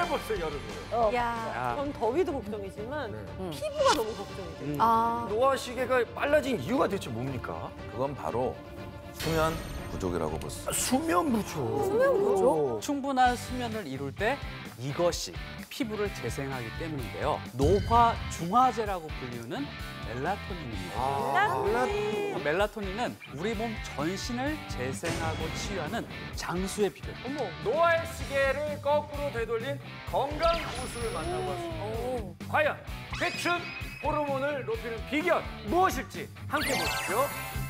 벌써 여름이에요. 야, 전 더위도 걱정이지만 피부가 너무 걱정이 돼요. 노화 시계가 빨라진 이유가 대체 뭡니까? 그건 바로 수면 부족이라고 볼 수 있습니다. 수면 부족. 수면 부족? 충분한 수면을 이룰 때 이것이 피부를 재생하기 때문인데요. 노화 중화제라고 불리우는 멜라토닌입니다. 멜라토닌은 우리 몸 전신을 재생하고 치유하는 장수의 비결. 노화의 시계를 거꾸로 되돌린 건강 보수를 만나고 왔습니다. 과연 회춘 호르몬을 높이는 비결 무엇일지 함께 보시죠.